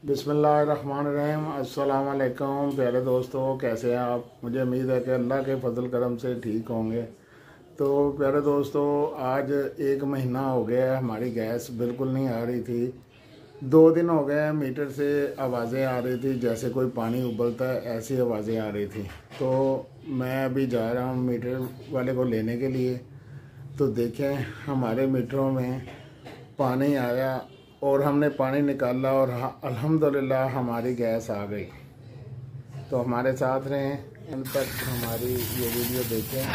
बिस्मिल्लाहिर्रहमानिर्रहीम। अस्सलाम वालेकुम प्यारे दोस्तों, कैसे हैं आप? मुझे उम्मीद है कि अल्लाह के फजल करम से ठीक होंगे। तो प्यारे दोस्तों, आज 1 महीना हो गया है, हमारी गैस बिल्कुल नहीं आ रही थी। 2 दिन हो गए मीटर से आवाज़ें आ रही थी, जैसे कोई पानी उबलता है ऐसी आवाज़ें आ रही थी। तो मैं अभी जा रहा हूँ मीटर वाले को लेने के लिए। तो देखें, हमारे मीटरों में पानी आया और हमने पानी निकाला और अल्हम्दुलिल्लाह हमारी गैस आ गई। तो हमारे साथ रहें, इन तक हमारी ये वीडियो देखें।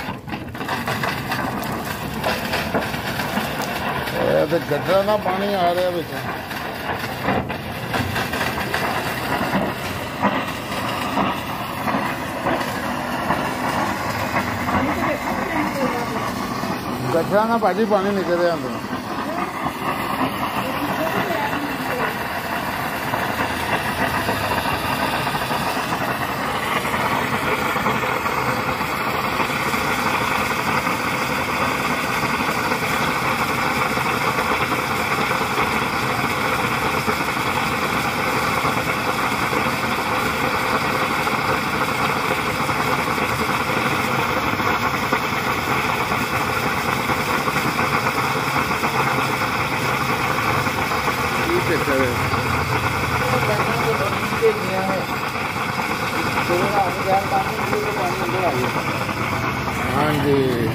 तो गटरा ना पानी आ रहा है बेटा। गटरा ना भाजी पानी निकल रहा है। हाँ जी,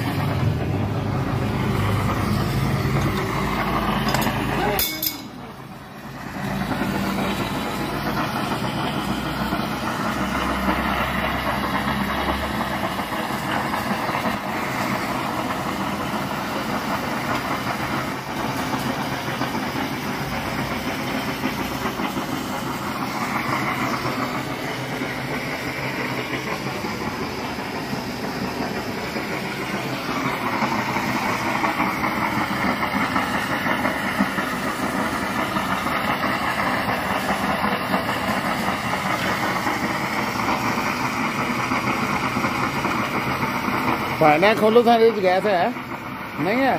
फाइना खोलो सारे गैस है नहीं है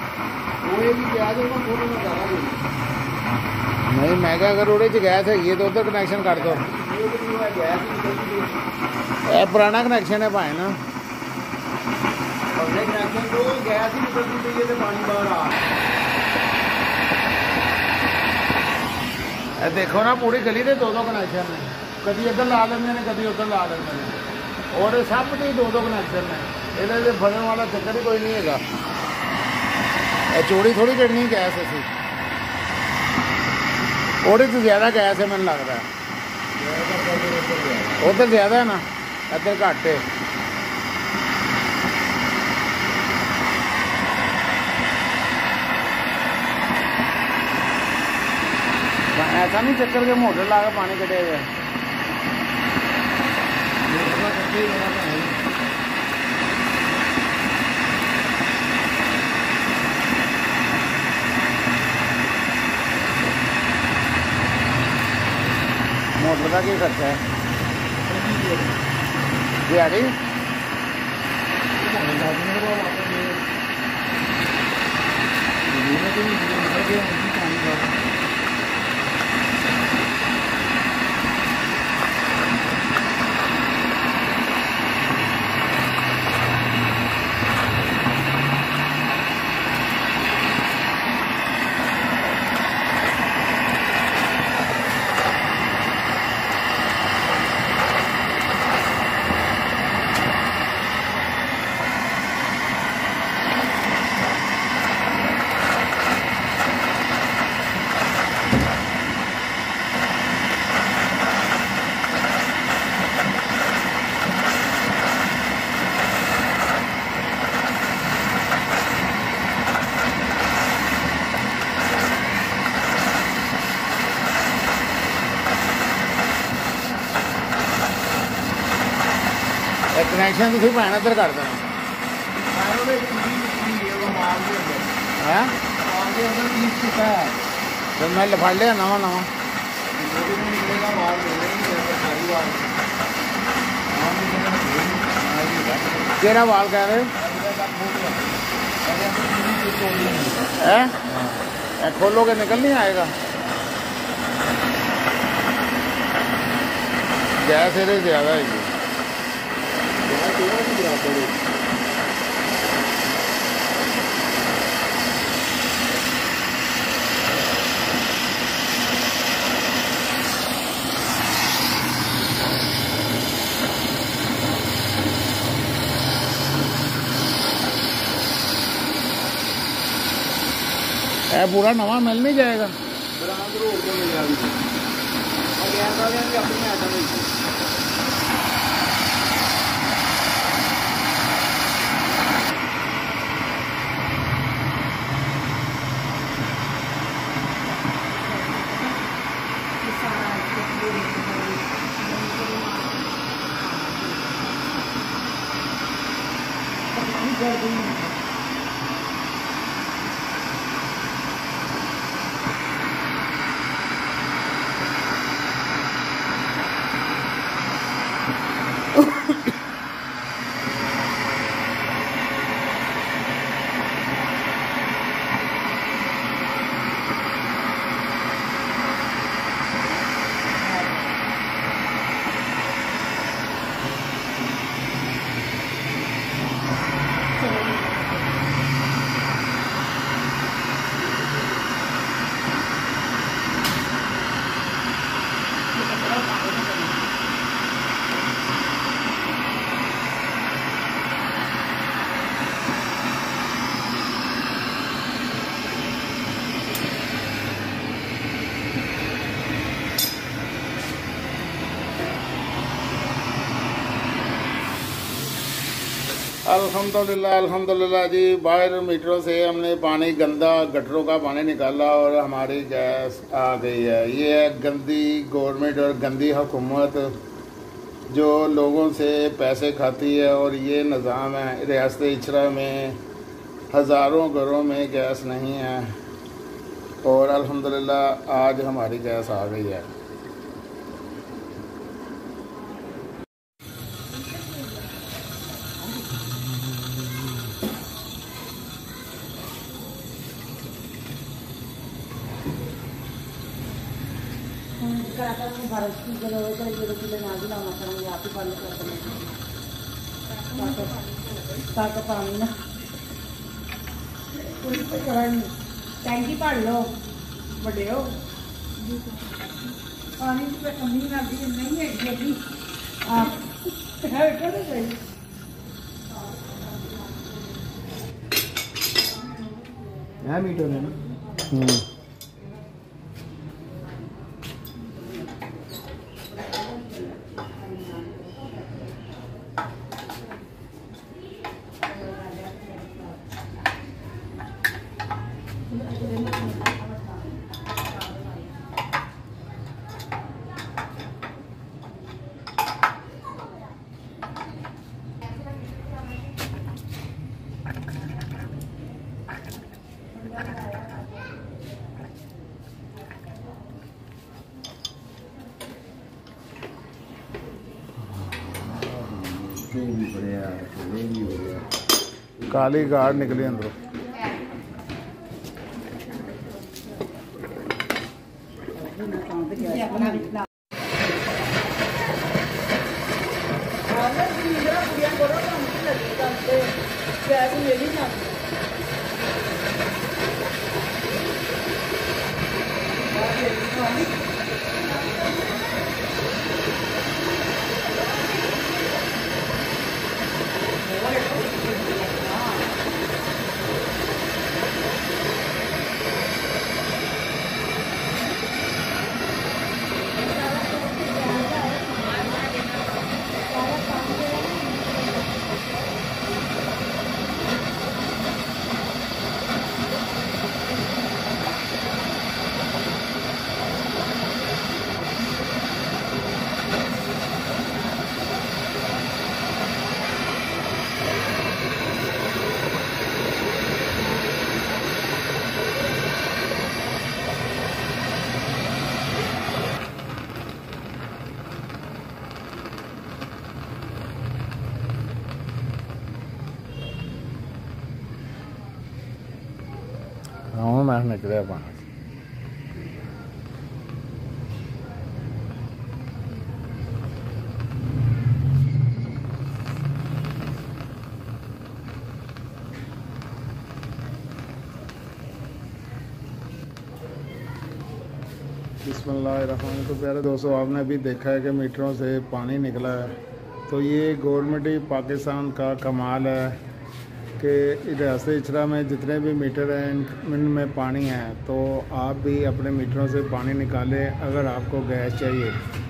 नहीं मैं क्या अगर उड़े गैस है ये तो उधर कनेक्शन कर दो। ये पुराना कनेक्शन है भाई ना, देखो ना पूरी गली के 2-2 कनेक्शन है, कभी इधर ला लेंगे ने कभी उधर ला लेंगे ने, और सब के 2-2 कनेक्शन है। ये फड़ने वाला चक्कर ही कोई नहीं है। चोरी थोड़ी करनी गैस ऐसी और तो ज़्यादा गैस है, मैंने लगता है उधर ज़्यादा है ना, इधर घट है। ऐसा नहीं चक्कर के मोटर ला के पानी कटे हुए। मोटर का क्या खर्चा है दिहाड़ी? कनेक्शन तो सिर्फ भैन इधर कर देना है। तो मैं लफड़ लिया नवा नवा केड़ा वाल कह रहे हैं? खोलोगे निकल नहीं आएगा। गैस ਇਹਦੇ ज़्यादा है। पूरा नवा मिल नहीं जाएगा। अल्हम्दुलिल्लाह अल्हम्दुलिल्लाह जी। बाहर मीटरों से हमने पानी गंदा गटरों का पानी निकाला और हमारी गैस आ गई है। ये है गंदी गवर्नमेंट और गंदी हुकूमत जो लोगों से पैसे खाती है। और ये निज़ाम है रियासत इचरा में हज़ारों घरों में गैस नहीं है और अल्हम्दुलिल्लाह आज हमारी गैस आ गई है। पानी ना टैंकी भर लो बड़े हो पानी की कमी नहीं है आप मीटर है ना। काली गाड़ निकली अंदरों। हूँ मैं निकलिया पानी। बिस्मिल्लाहिर्रहमानिर्रहीम। तो प्यारे दोस्तों, आपने अभी देखा है कि मीटरों से पानी निकला है। तो ये गवर्नमेंट ही पाकिस्तान का कमाल है कि रियासत इचरा में जितने भी मीटर हैं इनमें पानी है। तो आप भी अपने मीटरों से पानी निकालें अगर आपको गैस चाहिए।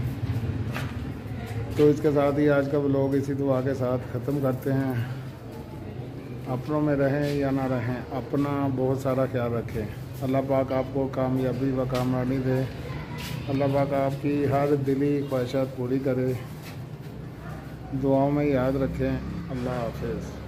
तो इसके साथ ही आज का व्लॉग इसी दुआ के साथ ख़त्म करते हैं। अपनों में रहें या ना रहें, अपना बहुत सारा ख्याल रखें। अल्लाह पाक आपको कामयाबी व कामयाबी दे। अल्लाह पाक आपकी हर दिली ख्वाहिशात पूरी करे। दुआओं में याद रखें। अल्लाह हाफ़िज़।